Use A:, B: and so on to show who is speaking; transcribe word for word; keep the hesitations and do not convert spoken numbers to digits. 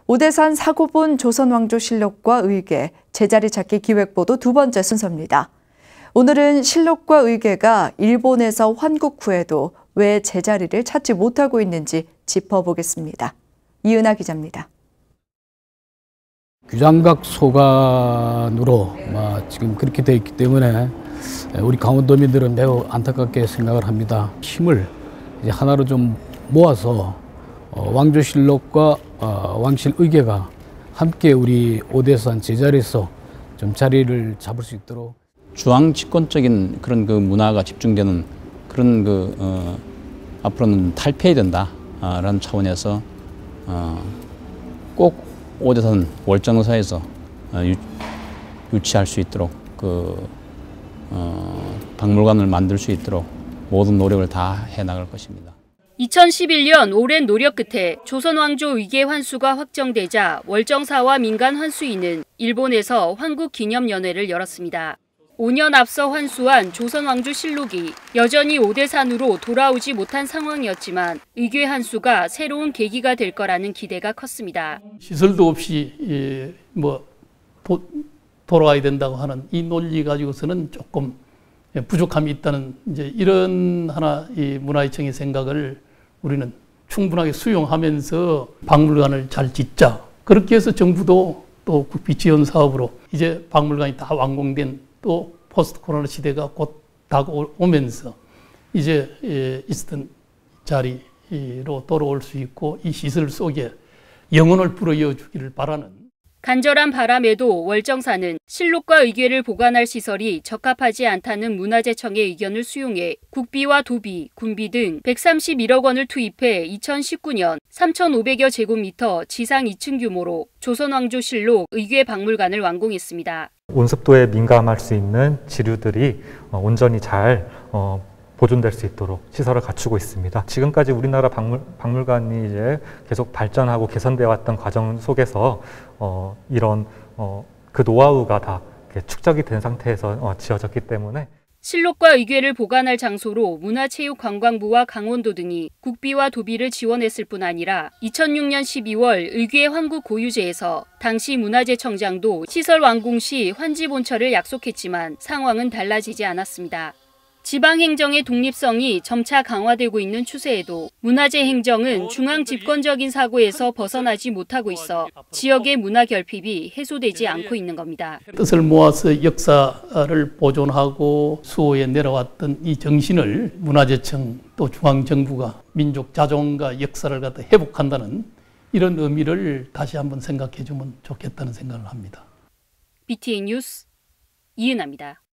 A: 오대산 사고본 조선왕조실록과 의궤, 제자리 찾기 기획보도 두 번째 순서입니다. 오늘은 실록과 의궤가 일본에서 환국 후에도 왜 제자리를 찾지 못하고 있는지 짚어보겠습니다. 이은하 기자입니다.
B: 규장각 소관으로 지금 그렇게 되어 있기 때문에 우리 강원도민들은 매우 안타깝게 생각을 합니다. 힘을 이제 하나로 좀 모아서 왕조실록과 왕실의궤가 함께 우리 오대산 제자리에서 좀 자리를 잡을 수 있도록
C: 중앙 집권적인 그런 그 문화가 집중되는 그런 그 어, 앞으로는 탈피해야 된다라는 차원에서 어, 꼭 오대산 월정사에서 어, 유, 유치할 수 있도록 그 어, 박물관을 만들 수 있도록 모든 노력을 다 해나갈 것입니다.
D: 이천십일 년 오랜 노력 끝에 조선왕조 의궤 환수가 확정되자 월정사와 민간 환수인은 일본에서 환국기념연회를 열었습니다. 오 년 앞서 환수한 조선왕조실록이 여전히 오대산으로 돌아오지 못한 상황이었지만 의궤 환수가 새로운 계기가 될 거라는 기대가 컸습니다.
E: 시설도 없이 예, 뭐 도, 돌아와야 된다고 하는 이 논리 가지고서는 조금 부족함이 있다는 이제 이런 하나 이 문화유청의 생각을 우리는 충분하게 수용하면서 박물관을 잘 짓자. 그렇게 해서 정부도 또 국비 지원 사업으로 이제 박물관이 다 완공된 또 포스트 코로나 시대가 곧 다가오면서 이제 있었던 자리로 돌아올 수 있고 이 시설 속에 영혼을 불어이어 주기를 바라는
D: 간절한 바람에도 월정사는 실록과 의궤를 보관할 시설이 적합하지 않다는 문화재청의 의견을 수용해 국비와 도비, 군비 등 백삼십일억 원을 투입해 이천십구 년 삼천오백여 제곱미터 지상 이 층 규모로 조선왕조실록 의궤 박물관을 완공했습니다.
F: 온습도에 민감할 수 있는 지류들이 온전히 잘 보존될 수 있도록 시설을 갖추고 있습니다. 지금까지 우리나라 박물, 박물관이 이제 계속 발전하고 개선되어 왔던 과정 속에서 어, 이런 어, 그 노하우가 다 축적이 된 상태에서 어, 지어졌기 때문에
D: 실록과 의궤를 보관할 장소로 문화체육관광부와 강원도 등이 국비와 도비를 지원했을 뿐 아니라 이천육 년 십이월 의궤 환국 고유제에서 당시 문화재청장도 시설 완공 시 환지 본처를 약속했지만 상황은 달라지지 않았습니다. 지방행정의 독립성이 점차 강화되고 있는 추세에도 문화재 행정은 중앙 집권적인 사고에서 벗어나지 못하고 있어 지역의 문화 결핍이 해소되지 않고 있는 겁니다.
E: 뜻을 모아서 역사를 보존하고 수호에 내려왔던 이 정신을 문화재청 또 중앙정부가 민족 자존과 역사를 갖다 회복한다는 이런 의미를 다시 한번 생각해 주면 좋겠다는 생각을 합니다.
D: 비티에이 뉴스 이은하입니다.